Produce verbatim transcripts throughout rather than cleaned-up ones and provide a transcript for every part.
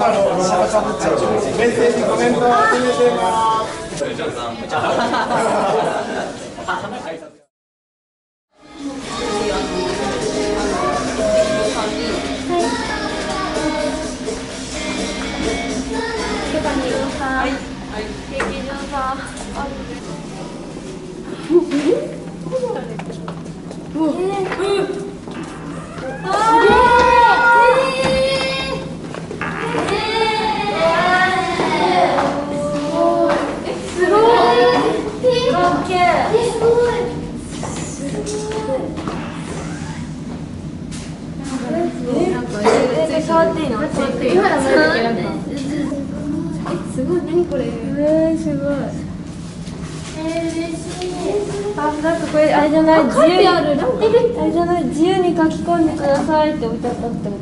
あの下がかぶっちゃうメッセージコメントを集めてます。 触っていいの？触っていいの？すごい、何これ？えー、すごい。えー、嬉しい。あ、なんかこれあれじゃない？自由にあれじゃない？自由に書き込んでくださいって置いてあったってこと？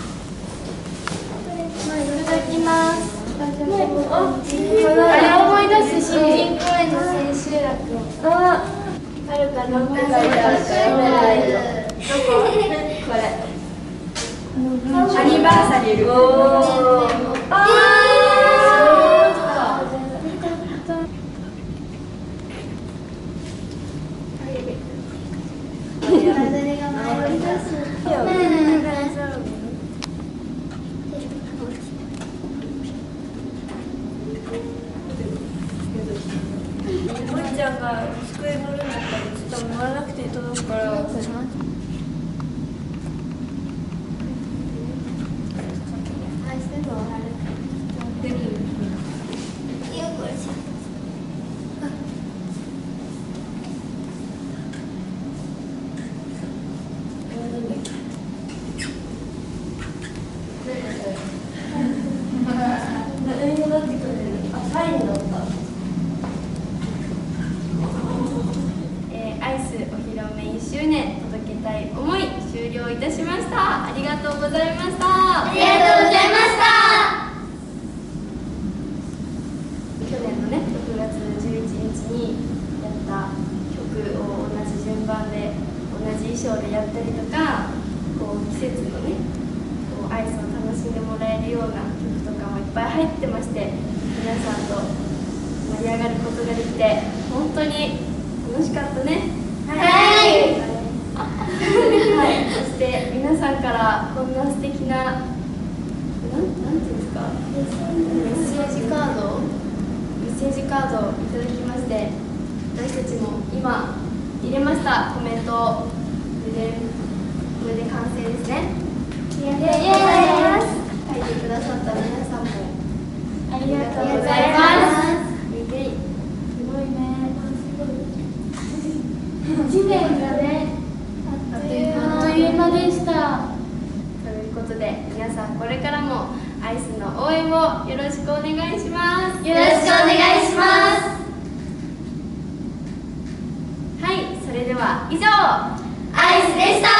いただきます。あれ思い出す新人公演の千秋楽。あ、はるかどこかいらっしゃい。どこ？これ。アニバーサリー。おー。あー。もっちゃんが机乗るんだったらちょっと乗らなくて届くから。終了いたしました。ありがとうございました。ありがとうございました。去年のね、ろくがつじゅういちにちにやった曲を同じ順番で同じ衣装でやったりとか、こう季節のね、こうアイスを楽しんでもらえるような曲とかもいっぱい入ってまして、皆さんと盛り上がることができて本当に楽しかったね。はい。はい、そして皆さんからこんな素敵な、なん、なんていうんですか、メッセージカード、メッセージカードをいただきまして、私たちも今入れましたコメントを。これで、これで完成ですね。ありがとうございます。書いてくださった皆さんもありがとうございます。すごいね。いちねんがね。あっという間でした。ということで皆さんこれからもアイスの応援をよろしくお願いします。よろしくお願いします。はい、それでは以上アイスでした。